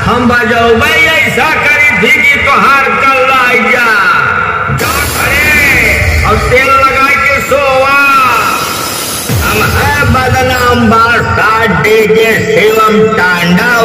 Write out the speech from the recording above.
हम बजाओ भाई ऐसा करी थी कि तोहार कल आई जा और तेल लगा के सोवा। हम है बदनाम बादशाह डीजे शिवम टांडा।